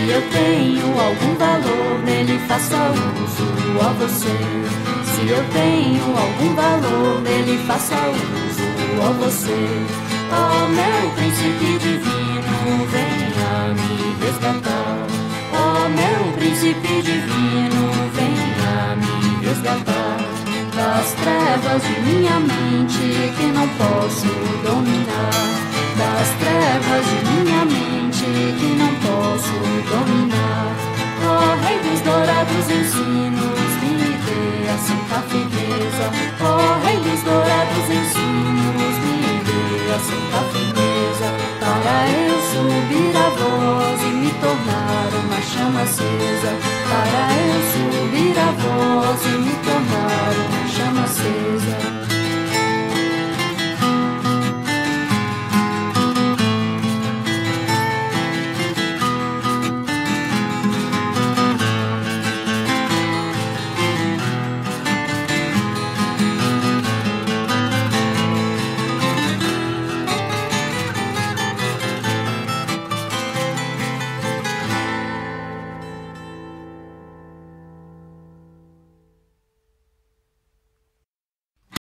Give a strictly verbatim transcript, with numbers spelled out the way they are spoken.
eu tenho algum valor, nele faça uso a você. Se eu tenho algum valor, nele faça uso a você. Ó meu príncipe divino, venha me resgatar. Ó meu príncipe divino, venha me resgatar das trevas de minha mente que não posso dominar, das trevas de minha mente que não posso dominar. Ó Rei dos dourados ensinos, me dê a santa firmeza. Ó Rei dos dourados ensinos, me dê a santa firmeza, para eu subir a voz e me tornar uma chama acesa, para eu subir a voz e me tornar uma chama acesa.